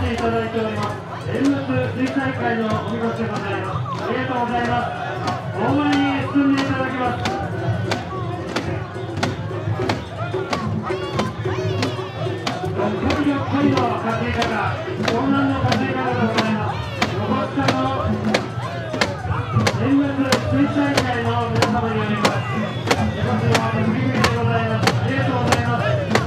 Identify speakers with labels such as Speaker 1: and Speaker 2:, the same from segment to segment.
Speaker 1: 越しいただいております。縁結水彩会のお見事でございます。ありがとうございます。大前に進んでいただきます。どっこいどっこいの担ぎ方、湘南の担ぎ方でございます。横須賀の縁結水彩会の皆様によります。横須賀の振り向きでございます。ありがとうございます。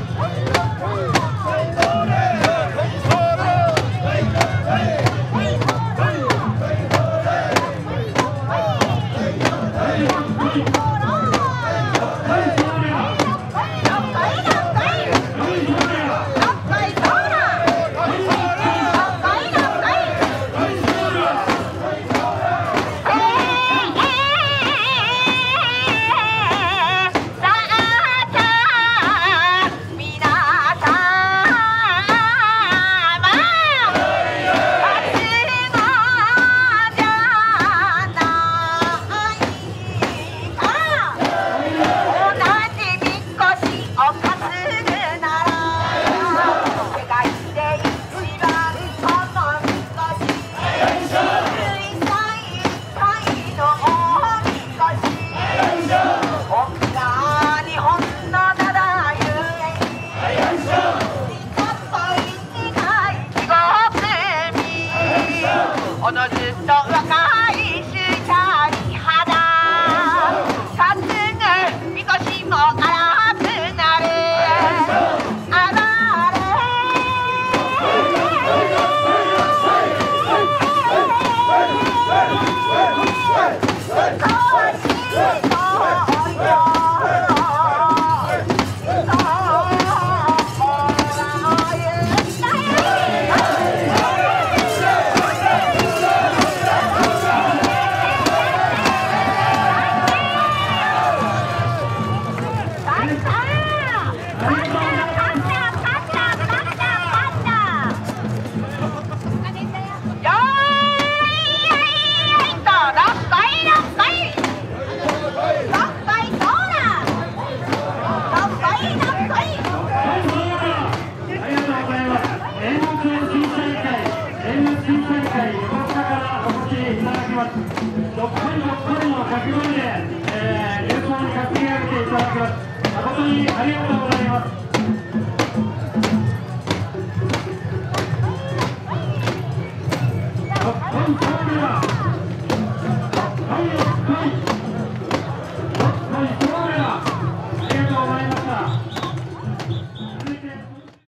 Speaker 2: おのずと若い水彩肌担ぐみこしも荒くなるあられどっこいどっこいの掛け声で、演奏に担ぎ上げていただきます。誠にありがとうございます。どっこいどっこいだ。どっこいどっこい。どっこいどっこい。